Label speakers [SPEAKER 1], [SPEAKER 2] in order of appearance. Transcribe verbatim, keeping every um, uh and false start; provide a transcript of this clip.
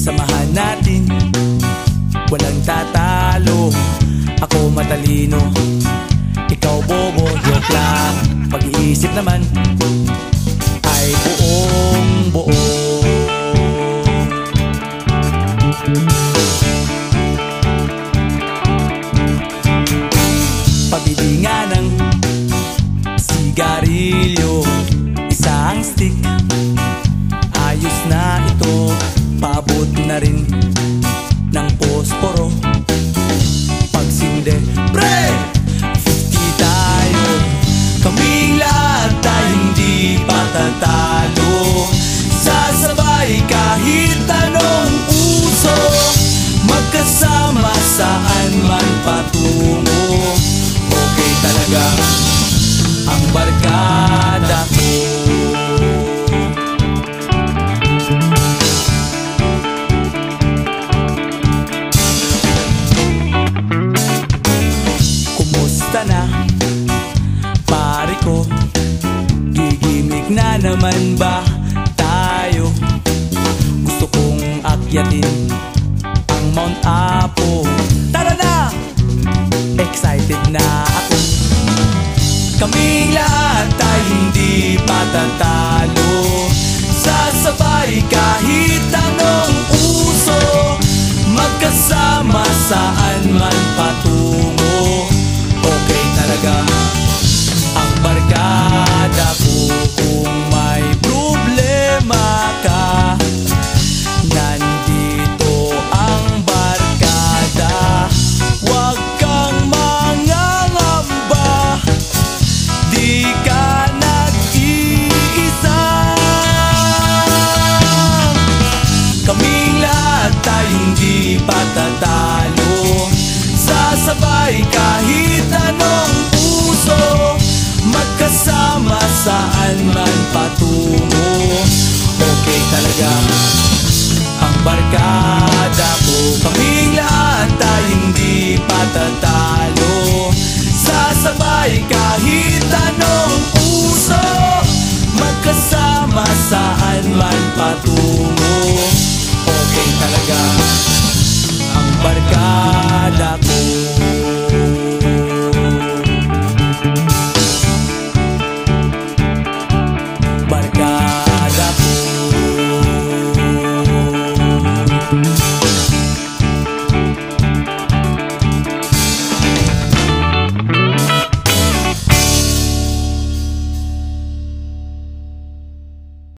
[SPEAKER 1] Samahan natin, walang tatalo. Ako matalino, ikaw bobo. Joke lang, pag-iisip naman ay buong buo. Pabili nga ng sigarilyo, isang stick, ayos na ito. Paabot na rin ng posporo. Pagsinde, pre! fifty tayo, kaming lahat tayo hindi patatalo. Sasabay kahit anong uso, magkasama saan man patungo. Okay talaga ang barkada ko. Kumusta na, pare ko? Gigimik na naman ba tayo? Gusto kong akyatin ang Mount Apo. Tara na! Excited na ako. Kaming lahat tayo hindi patatalo. Sasabay kahit anong uso, magkasama saan man patungo. Okay talaga ang barkada ko. Kung may problema ka, nandito ang barkada. Huwag kang mangangamba, di ka nag-iisa. Kaming lahat tayo hindi patatalo. Sasabay kahit anong uso, magkasama saan man patungo. Okay talaga ang barkada ko. Kaming lahat tayo hindi patatalo. Sasabay kahit anong uso, magkasama saan man patungo.